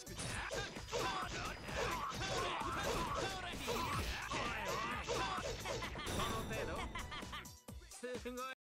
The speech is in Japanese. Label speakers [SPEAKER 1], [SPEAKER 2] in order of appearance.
[SPEAKER 1] しくこの程度すごい